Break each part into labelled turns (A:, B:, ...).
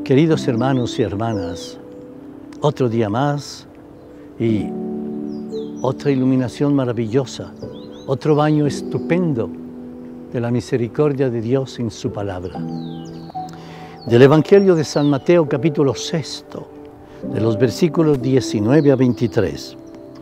A: Queridos hermanos y hermanas, otro día más y otra iluminación maravillosa, otro baño estupendo de la misericordia de Dios en su palabra. Del Evangelio de San Mateo, capítulo 6, de los versículos 19 a 23.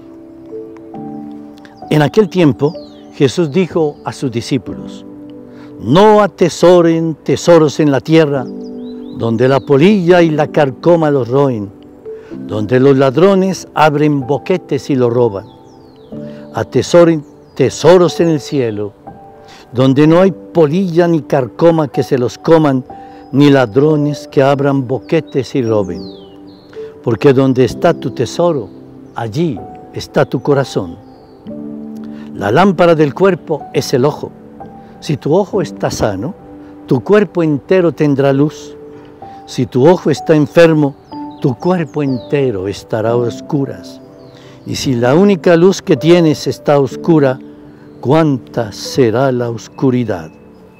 A: En aquel tiempo, Jesús dijo a sus discípulos: no atesoren tesoros en la tierra, donde la polilla y la carcoma los roen, donde los ladrones abren boquetes y lo roban. Atesoren tesoros en el cielo, donde no hay polilla ni carcoma que se los coman, ni ladrones que abran boquetes y roben. Porque donde está tu tesoro, allí está tu corazón. La lámpara del cuerpo es el ojo. Si tu ojo está sano, tu cuerpo entero tendrá luz. Si tu ojo está enfermo, tu cuerpo entero estará a oscuras. Y si la única luz que tienes está oscura, ¿cuánta será la oscuridad?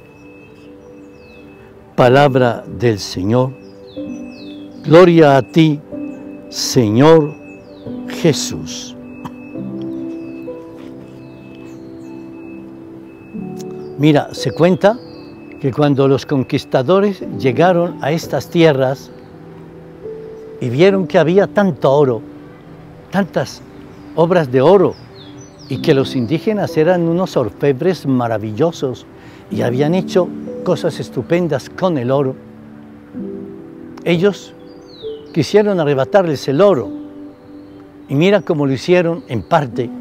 A: Palabra del Señor. Gloria a ti, Señor Jesús. Mira, se cuenta que cuando los conquistadores llegaron a estas tierras y vieron que había tanto oro, tantas obras de oro, y que los indígenas eran unos orfebres maravillosos y habían hecho cosas estupendas con el oro, ellos quisieron arrebatarles el oro. Y mira cómo lo hicieron en parte,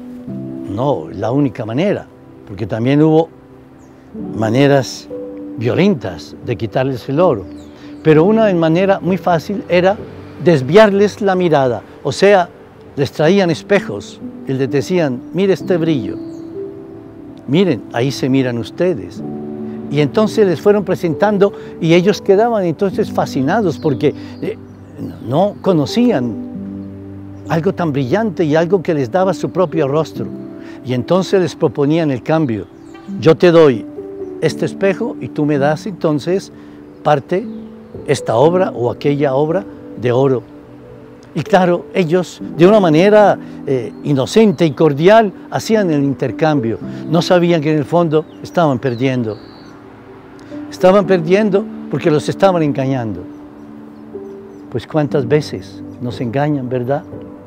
A: no la única manera, porque también hubo maneras violentas de quitarles el oro. Pero una manera muy fácil era desviarles la mirada, o sea, les traían espejos y les decían: mire este brillo, miren, ahí se miran ustedes. Y entonces les fueron presentando y ellos quedaban entonces fascinados porque no conocían algo tan brillante y algo que les daba su propio rostro. Y entonces les proponían el cambio: yo te doy este espejo y tú me das entonces parte, esta obra o aquella obra de oro. Y claro, ellos de una manera inocente y cordial hacían el intercambio. No sabían que en el fondo estaban perdiendo. Estaban perdiendo porque los estaban engañando. Pues cuántas veces nos engañan, ¿verdad?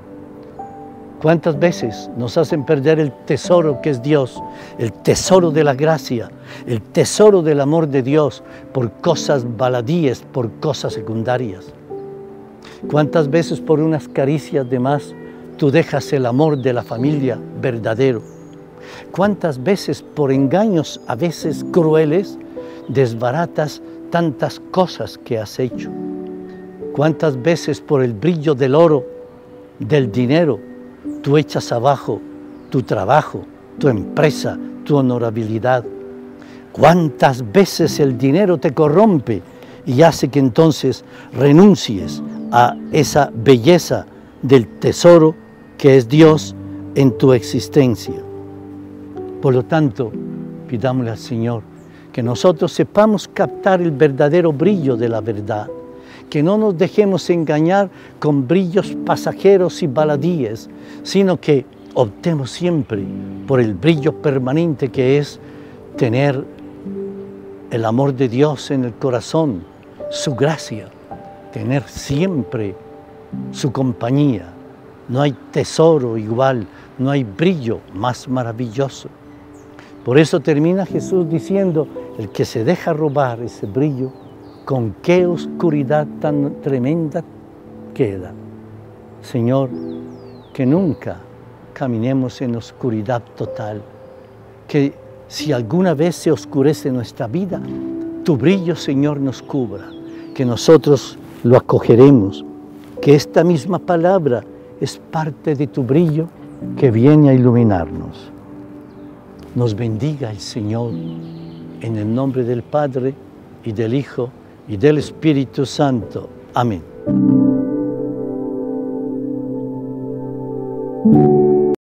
A: ¿Cuántas veces nos hacen perder el tesoro que es Dios, el tesoro de la gracia, el tesoro del amor de Dios por cosas baladíes, por cosas secundarias? ¿Cuántas veces por unas caricias de más tú dejas el amor de la familia verdadero? ¿Cuántas veces por engaños a veces crueles desbaratas tantas cosas que has hecho? ¿Cuántas veces por el brillo del oro, del dinero, tú echas abajo tu trabajo, tu empresa, tu honorabilidad? ¿Cuántas veces el dinero te corrompe y hace que entonces renuncies a esa belleza del tesoro que es Dios en tu existencia? Por lo tanto, pidámosle al Señor que nosotros sepamos captar el verdadero brillo de la verdad, que no nos dejemos engañar con brillos pasajeros y baladíes, sino que optemos siempre por el brillo permanente que es tener el amor de Dios en el corazón, su gracia, tener siempre su compañía. No hay tesoro igual, no hay brillo más maravilloso. Por eso termina Jesús diciendo: el que se deja robar ese brillo, ¿con qué oscuridad tan tremenda queda? Señor, que nunca caminemos en oscuridad total, que si alguna vez se oscurece nuestra vida, tu brillo, Señor, nos cubra, que nosotros lo acogeremos, que esta misma palabra es parte de tu brillo que viene a iluminarnos. Nos bendiga el Señor, en el nombre del Padre, y del Hijo, y del Espíritu Santo. Amén.